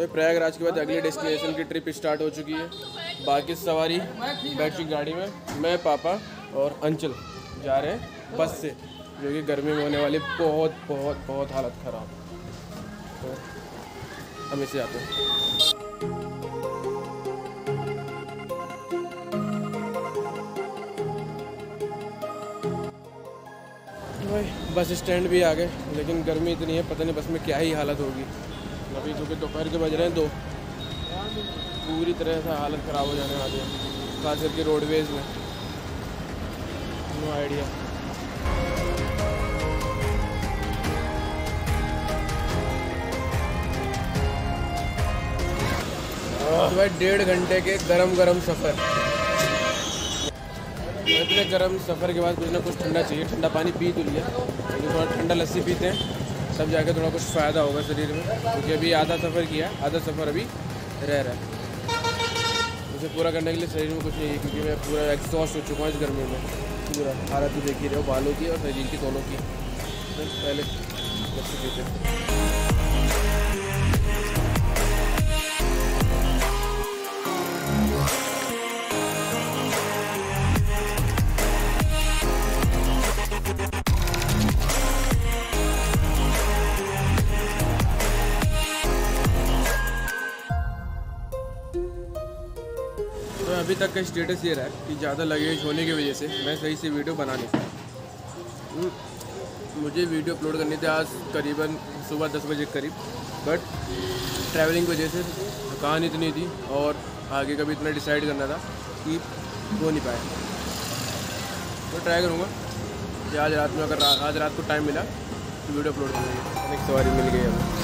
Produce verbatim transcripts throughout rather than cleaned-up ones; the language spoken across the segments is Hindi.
तो प्रयागराज के बाद अगली डेस्टिनेशन की ट्रिप स्टार्ट हो चुकी है। बाकी सवारी बैठ चुकी गाड़ी में, मैं पापा और अंचल जा रहे हैं बस से, जो कि गर्मी में होने वाली बहुत बहुत बहुत हालत ख़राब। तो हम इसे जाते हैं। भाई बस स्टैंड भी आ गए, लेकिन गर्मी इतनी है, पता नहीं बस में क्या ही हालत होगी। अभी जो कि दोपहर के बज रहे हैं दो, पूरी तरह से हालत ख़राब हो जाने वाली है, खास करके रोडवेज़ में। No idea. तो भाई डेढ़ घंटे के गरम गरम सफ़र, इतने गरम सफ़र के बाद कुछ ना कुछ ठंडा चाहिए। ठंडा पानी पी तो लिया, लेकिन थोड़ा ठंडा लस्सी पीते हैं, तब जाके थोड़ा कुछ फ़ायदा होगा शरीर में, क्योंकि अभी आधा सफ़र किया, आधा सफ़र अभी रह रहा है। उसे पूरा करने के लिए शरीर में कुछ नहीं है, क्योंकि मैं पूरा एग्जॉस्ट हो चुका हूँ इस गर्मी में। पूरा हालत देख ही रहे हो, बालों की और शरीर की दोनों की। तो पहले लस्सी पीते हैं। तो अभी तक का स्टेटस ये रहा है कि ज़्यादा लगेज होने की वजह से मैं सही से वीडियो बना नहीं पाया। मुझे वीडियो अपलोड करनी थी आज करीबन सुबह दस बजे के करीब, बट ट्रैवलिंग की वजह से थकान इतनी थी और आगे का भी इतना डिसाइड करना था कि हो नहीं पाया। तो ट्राई करूँगा कि आज रात में, अगर आज रात को टाइम मिला तो वीडियो अपलोड करूँगी। एक सवारी मिल गई हमें।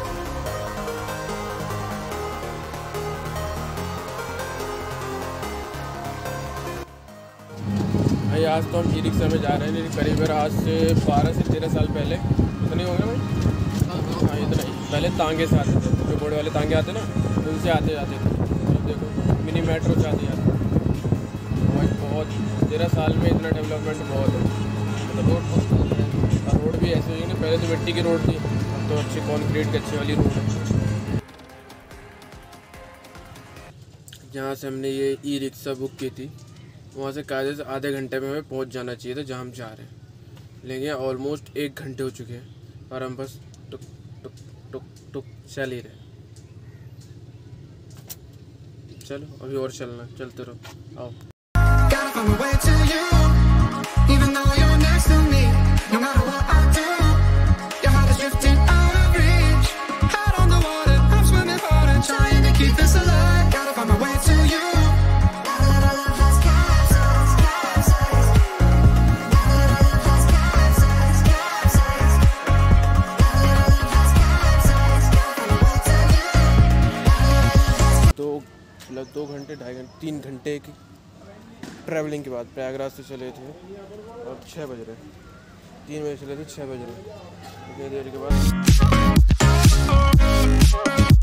भाई आज तो हम ई रिक्शा में जा रहे हैं, लेकिन करीब आज से बारह से तेरह साल पहले इतने हो गए भाई। हाँ इतना ही। पहले तांगे से आते थे, जो घोड़े वाले तांगे आते ना, उनसे आते जाते थे। अब देखो मिनी मेट्रो से आते जाते भाई। बहुत तेरह साल में इतना डेवलपमेंट बहुत है, मतलब रोड और रोड भी ऐसे हुई ना। पहले तो मिट्टी की रोड थी, अब तो अच्छी कॉन्क्रीट की अच्छी वाली रोड है। जहाँ से हमने ये ई रिक्शा बुक की थी, वहाँ से कायदे से आधे घंटे में हमें पहुँच जाना चाहिए था जहाँ हम जा रहे हैं, लेकिन ऑलमोस्ट एक घंटे हो चुके हैं और हम बस टुक टुक टुक टुक चल ही रहे। चलो अभी और चलना, चलते रहो। आओ। मतलब दो घंटे ढाई घंटे तीन घंटे की ट्रैवलिंग के बाद प्रयागराज से चले थे और छः बज रहे, तीन बजे चले थे, छः बज रहे, इतनी देर के बाद।